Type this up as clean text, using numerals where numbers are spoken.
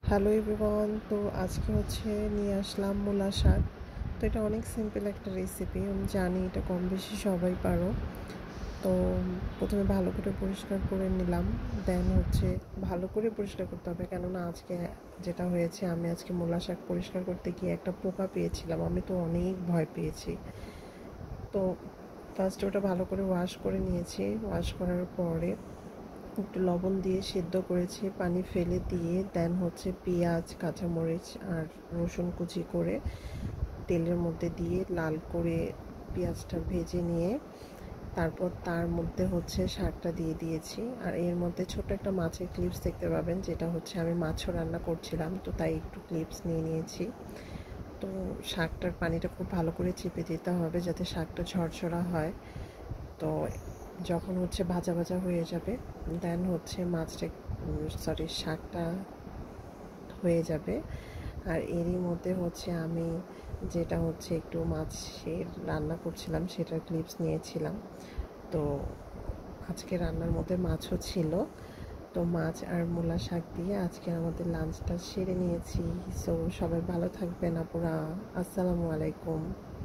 Hello everyone, তো আজকে নিয়ে আসলাম মূলা শাক। তো এটা অনেক সিম্পল একটা রেসিপি, আমি জানি এটা কম বেশি সবাই পারো। তো প্রথমে ভালো করে পরিষ্কার করে নিলাম। দেন ভালো করে পরিষ্কার করতে হবে, কেননা আজকে যেটা হয়েছে, আমি আজকে মূলা শাক পরিষ্কার করতে গিয়ে একটা পোকা পেয়েছিলাম। আমি তো অনেক ভয় পেয়েছি। তো ফার্স্ট ওটা ভালো করে ওয়াশ করে নিয়েছি। ওয়াশ করার পরে একটু লবণ দিয়ে সিদ্ধ করেছি, পানি ফেলে দিয়ে দেন পেঁয়াজ, কাঁচামরিচ আর রসুন কুচি করে তেলের মধ্যে দিয়ে লাল করে পেঁয়াজটা ভেজে নিয়ে তারপর তার মধ্যে শাকটা দিয়ে দিয়েছি। আর এর মধ্যে ছোট একটা মাছের ক্লিপস দেখতে পাবেন, যেটা আমি মাছও রান্না করছিলাম, তো তাই একটু ক্লিপস নিয়ে নিয়েছি। তো শাকটার পানিটা খুব ভালো করে চেপে দিতে হবে যাতে শাকটা ঝরঝরা হয়। তো যখন ভাজা ভাজা হয়ে যাবে, দেন মাছটা শাকটা হয়ে যাবে। আর এরই মধ্যে আমি যেটা একটু মাছের রান্না করছিলাম সেটার ক্লিপস নিয়েছিলাম। তো আজকে রান্নার মধ্যে মাছও ছিল। তো মাছ আর মূলা শাক দিয়ে আজকে আমাদের লাঞ্চটা সেরে নিয়েছি। সো সবাই ভালো থাকবেন আপুরা। আসসালামু আলাইকুম।